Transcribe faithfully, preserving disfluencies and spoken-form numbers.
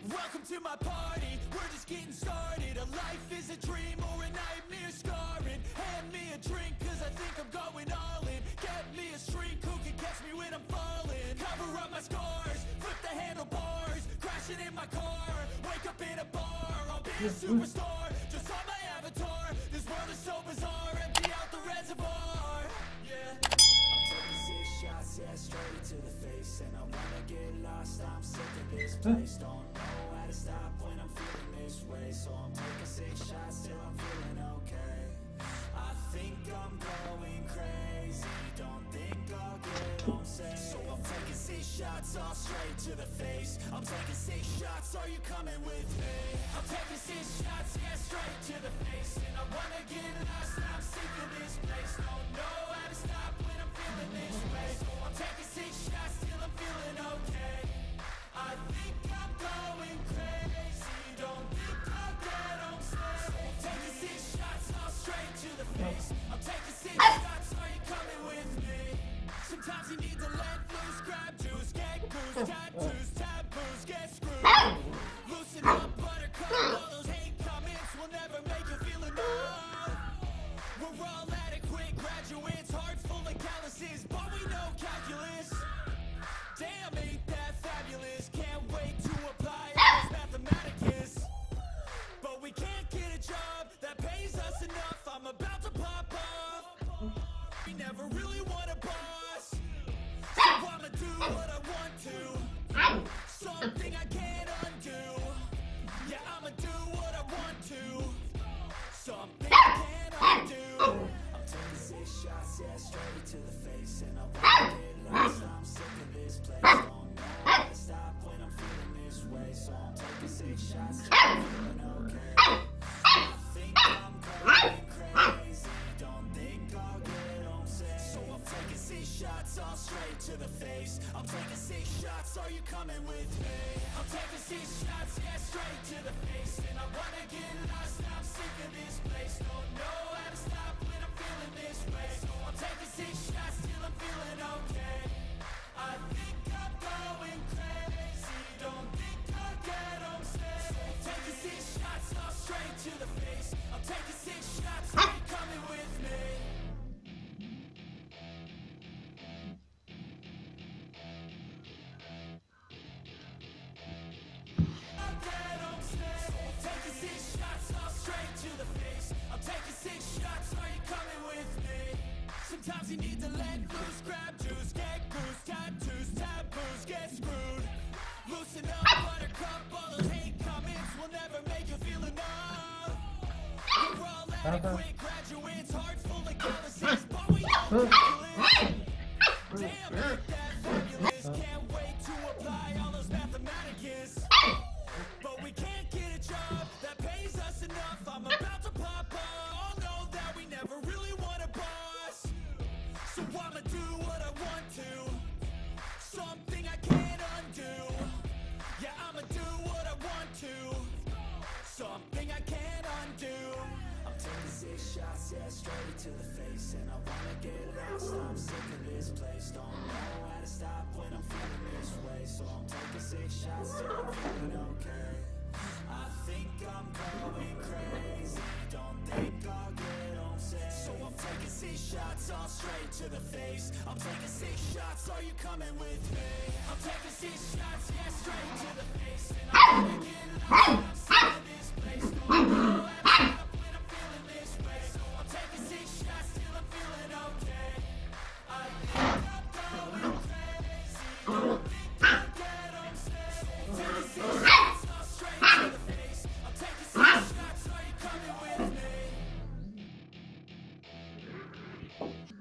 Welcome to my party, we're just getting started. A life is a dream or a nightmare scarring. Hand me a drink cause I think I'm going all in. Get me a shrink who can catch me when I'm falling. Cover up my scars, flip the handlebars. Crashing in my car, wake up in a bar. I'll be a superstar, just on my avatar. This world is so bizarre, empty out the reservoir. Yeah, I'm taking six shots, yeah, straight to the face. And I wanna get lost, I'm sick of this place. Don't know how to stop when I'm feeling this way. So I'm taking six shots till I'm feeling okay. I think I'm going crazy, don't think I'll get home safe. So I'm taking six shots all straight to the face. I'm taking six shots, are you coming with me? I'm taking six shots, yeah, straight to the face. And I wanna get lost, I'm sick of this place. Don't know how to stop when I'm feeling this way. So I'm taking six shots till I'm feeling okay. I think I'm going crazy, don't think I'll get home safe. I'm taking six shots all straight to the face. I'm taking six shots, are you coming with me? Sometimes you need to let loose, grab juice, get goose, tattoos, taboos, get screwed. Loosen up, buttercup, all those hate comments will never make you feel enough. We're all adequate graduates, hearts full of calluses, but we know calculus. Damn, ain't that fabulous? Can't wait to apply all those mathematicus. But we can't get a job that pays us enough. I'm about to pop off. We never really want a boss, so I'ma do what I want to. Something I can't undo. Yeah, I'ma do what I want to. Something I can't undo. I'm taking six shots, yeah, straight to the face. And I wanna get lost, I'm sick of this place. Don't know how to stop when I'm feeling this way. So I'm taking six shots till I'm feeling okay. I think I'm going crazy, don't think I'll get home safe. So I'm taking six shots all straight to the face. I'm taking six shots, are you coming with me? I'm taking six shots, yeah, straight to the face. And I wanna get lost, I'm sick of this place. Don't know how to stop when I'm feeling this way. So I'm taking six shots till I'm feeling okay. I think I'm going crazy, don't think I'll get home safe. I'm taking six shots all straight to the face. I'm taking six shots, are you coming with me? I'll get home safe. I'm taking six shots all straight to the face. I'm taking six shots, are you coming with me? Sometimes you need to let loose, grab juice, get goose, tattoos, taboos, get screwed. Loosen up, buttercup, all those hate comments will never make you feel enough. We're all adequate graduates, hearts full of calluses, but we know calculus. Damn, ain't that fabulous? Can't wait to apply all those mathematicus. But we can't get a job that pays us enough. I'm about to pop off. All know that we never really want a boss, so I'ma do what I want to. Something I can't undo. Yeah, I'ma do what I want to. Something I can't undo. I'm taking six shots, yeah, straight to the face. And I wanna get lost, I'm sick of this place. Don't know how to stop when I'm feeling this way. So I'm taking six shots till I'm feeling okay. I think I'm going crazy, don't think I'll get home safe. So I'm taking six shots all straight to the face. I'm taking six shots, are you coming with me? I'm taking six shots, yeah, straight to the face. And I'm gonna get lost, I'm sick of this place. Don't know how to stop when I'm feeling this way. So I'm taking six shots till I'm feeling okay. I think I'm going crazy, don't think I'll get home safe. I'm taking six shots all straight to the face. I'm taking six shots, are you coming with me?